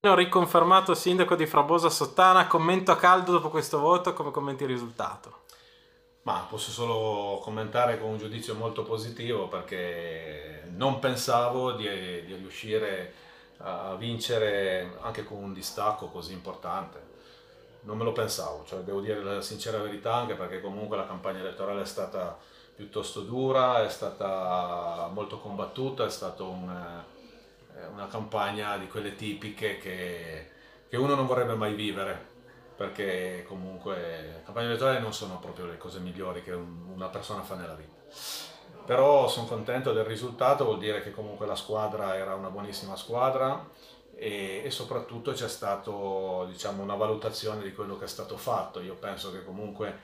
Ho riconfermato sindaco di Frabosa Sottana, commento a caldo dopo questo voto, come commenti il risultato? Ma posso solo commentare con un giudizio molto positivo perché non pensavo di riuscire a vincere anche con un distacco così importante. Non me lo pensavo, cioè devo dire la sincera verità, anche perché comunque la campagna elettorale è stata piuttosto dura, è stata molto combattuta, è stata una campagna di quelle tipiche che uno non vorrebbe mai vivere, perché comunque le campagne elettorali non sono proprio le cose migliori che una persona fa nella vita. Però sono contento del risultato, vuol dire che comunque la squadra era una buonissima squadra e soprattutto c'è stato, diciamo, una valutazione di quello che è stato fatto. Io penso che comunque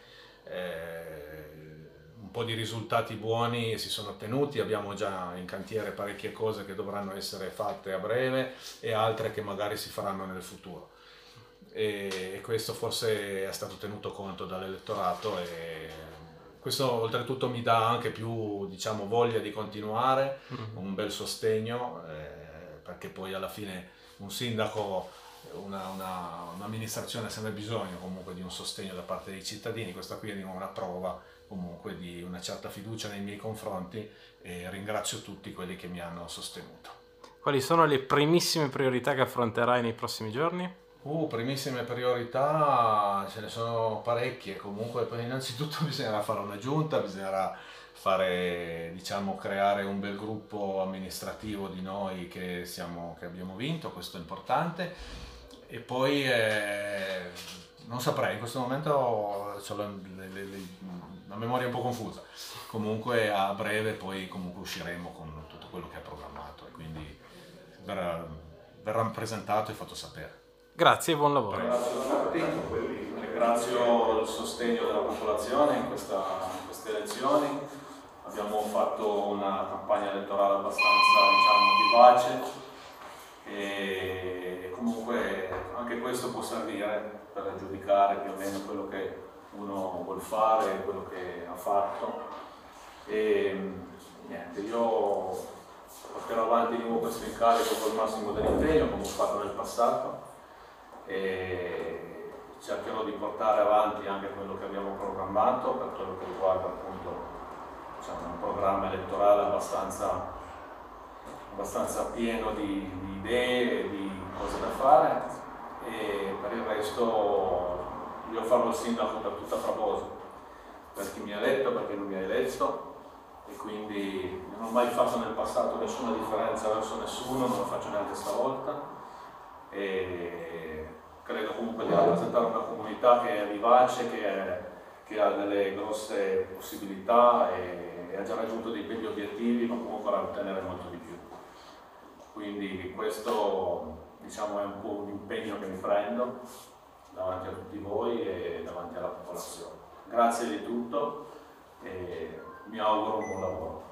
un po' di risultati buoni si sono ottenuti, abbiamo già in cantiere parecchie cose che dovranno essere fatte a breve e altre che magari si faranno nel futuro. E questo forse è stato tenuto conto dall'elettorato e questo oltretutto mi dà anche più, diciamo, voglia di continuare, un bel sostegno, perché poi alla fine un sindaco, un'amministrazione ha sempre bisogno comunque di un sostegno da parte dei cittadini. Questa qui è una prova comunque di una certa fiducia nei miei confronti e ringrazio tutti quelli che mi hanno sostenuto. Quali sono le primissime priorità che affronterai nei prossimi giorni? Primissime priorità, ce ne sono parecchie, comunque poi innanzitutto bisognerà fare una giunta, bisognerà fare, diciamo, creare un bel gruppo amministrativo di noi che abbiamo vinto, questo è importante, e poi non saprei, in questo momento ho la memoria un po' confusa, comunque a breve poi comunque usciremo con tutto quello che è programmato e quindi verrà presentato e fatto sapere. Grazie e buon lavoro. Ringrazio tutti, ringrazio il sostegno della popolazione in queste elezioni. Abbiamo fatto una campagna elettorale abbastanza, diciamo, vivace e comunque anche questo può servire per giudicare più o meno quello che uno vuol fare, quello che ha fatto. E niente, io porterò avanti di nuovo questo incarico col massimo dell'impegno, come ho fatto nel passato, e cercherò di portare avanti anche quello che abbiamo programmato per quello che riguarda appunto, diciamo, un programma elettorale abbastanza pieno di idee e di cose da fare, e per il resto io farò il sindaco per tutta Frabosa, per chi mi ha eletto, per chi non mi ha eletto, e quindi non ho mai fatto nel passato nessuna differenza verso nessuno, non lo faccio neanche stavolta, e credo comunque di rappresentare una comunità che è vivace, che ha delle grosse possibilità e ha già raggiunto dei begli obiettivi, ma comunque vorrà ottenere molto di più. Quindi questo, diciamo, è un po' un impegno che mi prendo davanti a tutti voi e davanti alla popolazione. Grazie di tutto e mi auguro un buon lavoro.